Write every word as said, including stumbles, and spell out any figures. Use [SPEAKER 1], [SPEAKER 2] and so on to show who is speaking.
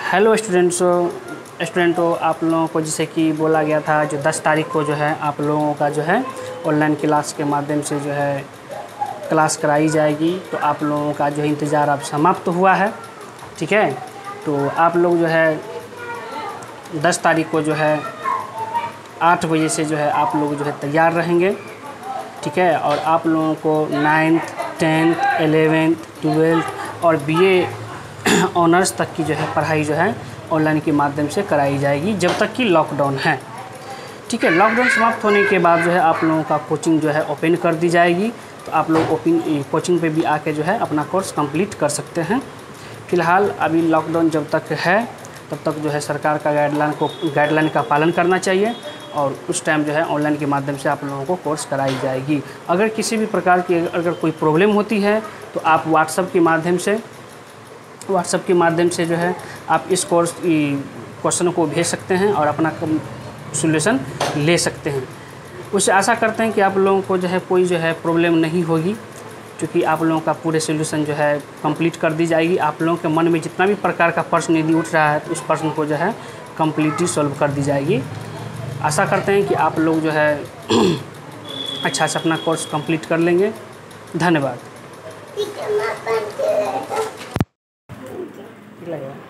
[SPEAKER 1] Hello स्टूडेंट्सों स्टूडेंटों आप लोगों को जैसे कि बोला गया था जो दस तारीख को जो है आप लोगों का जो है ऑनलाइन क्लास के माध्यम से जो है क्लास कराई जाएगी। तो आप लोगों का जो है इंतज़ार अब समाप्त हुआ है, ठीक है। तो आप लोग जो है दस तारीख को जो है आठ बजे से जो है आप लोग जो है तैयार रहेंगे, ठीक है। और आप लोगों को नाइन्थ टेंथ एलेवेंथ ट्वेल्थ और बीए ऑनर्स तक की जो है पढ़ाई जो है ऑनलाइन के माध्यम से कराई जाएगी जब तक कि लॉकडाउन है, ठीक है। लॉकडाउन समाप्त होने के बाद जो है आप लोगों का कोचिंग जो है ओपन कर दी जाएगी। तो आप लोग ओपन कोचिंग पे भी आके जो है अपना कोर्स कंप्लीट कर सकते हैं। फ़िलहाल अभी लॉकडाउन जब तक है तब तक जो है सरकार का गाइडलाइन को गाइडलाइन का पालन करना चाहिए और उस टाइम जो है ऑनलाइन के माध्यम से आप लोगों को कोर्स कराई जाएगी। अगर किसी भी प्रकार की अगर कोई प्रॉब्लम होती है तो आप व्हाट्सएप के माध्यम से व्हाट्सएप के माध्यम से जो है आप इस कोर्स क्वेश्चन को भेज सकते हैं और अपना सॉल्यूशन ले सकते हैं। उससे आशा करते हैं कि आप लोगों को जो है कोई जो है प्रॉब्लम नहीं होगी, क्योंकि आप लोगों का पूरे सॉल्यूशन जो है कंप्लीट कर दी जाएगी। आप लोगों के मन में जितना भी प्रकार का प्रश्न यदि उठ रहा है तो उस प्रश्न को जो है कम्प्लीटली सॉल्व कर दी जाएगी। आशा करते हैं कि आप लोग जो है अच्छा से अपना कोर्स कंप्लीट कर लेंगे। धन्यवाद।